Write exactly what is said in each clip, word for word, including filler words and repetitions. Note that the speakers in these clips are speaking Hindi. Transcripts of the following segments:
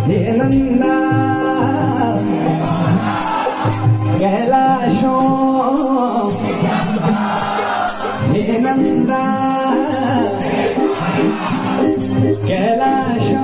हे नंदा कैलाशो हे नंदा कैलाशो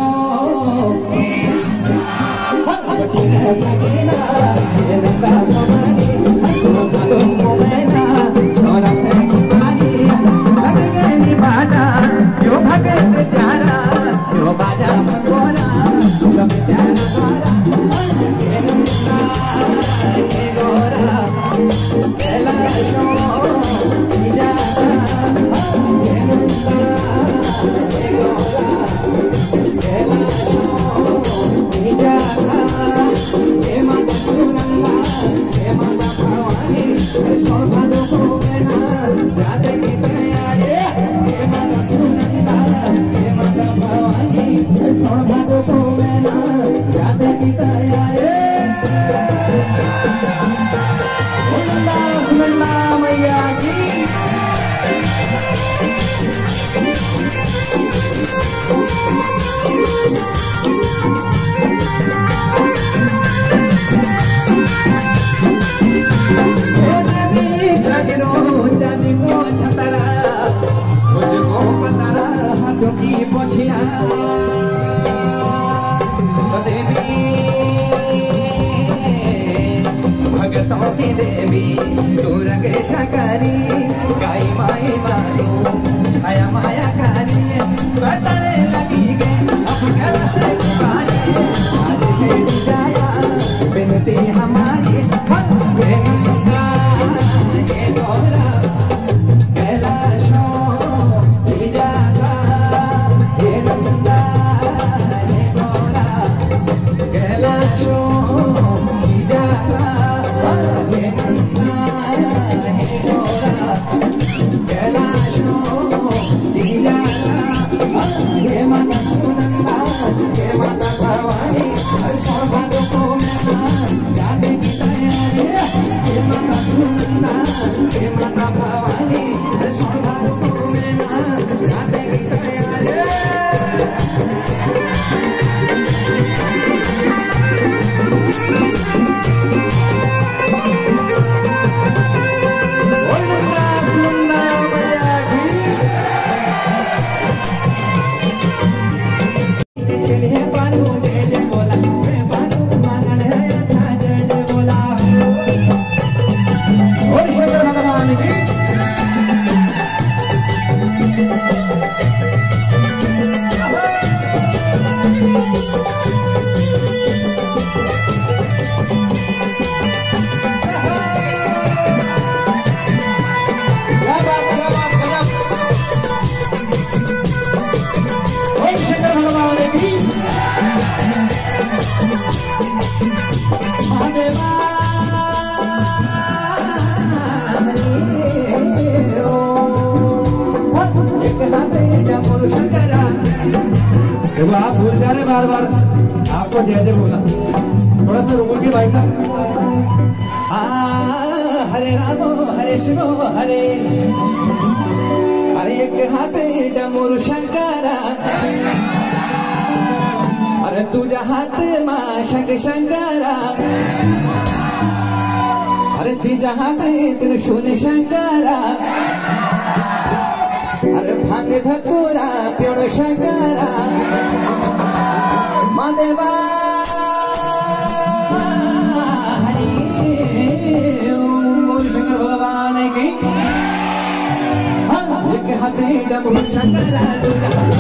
बटीना बटीना हे नंदा कुमारी सोना तो मोमेना सोना से कुमारी लग गई बाटा जो भगत प्यारा जो बाजा भगोरा सब प्यारा द्वारा हे नंदा हे गोरा कैलाशो जाता हे नंदा हे गोरा कैलाशो जाता हे माता सुनंदा हे माता भवानी शोभा दो मेना जाते की तैयारी हे माता सुनंदा हे माता भवानी शोभा दो मेना जाते की तैयारी सुनंदा सुनंदा मैया की जानी को छतरा मुझको पतरा हाथों की पोछिया देवी भगतों की देवी तू रंगे शकारी गाई माई मारू छाया माया कारी बतने लगी गे अब गला से पुकारे आशीष जाया बिनती हमारी हे नंदा हे गोरा कैलाशो जाता हे नंदा हे गोरा कैलाशो जाता हे नंदा हे गोरा कैलाशो जाता हे माता सुनंदा हे माता भवानी शोभा दो मेना जाने की तैयारी हे माता सुनंदा हे माता भवानी शोभा दो मेना जाने की तैयारी आप भूल जा रहे बार बार आपको जय जय बोला थोड़ा सा रुको की भाई साहब हरे रामो हरे शिवो हरे हरे एक हाथ डमरू शंकरा अरे तुझा हाथ माँ शंक शंकरा अरे तिजा हाथ त्रिशूल शंकरा अरे भांग धतुरा प्योर शंकरा मादेवा हरि ओम शंकर भगवान की एक हाथ डमरू शंकरा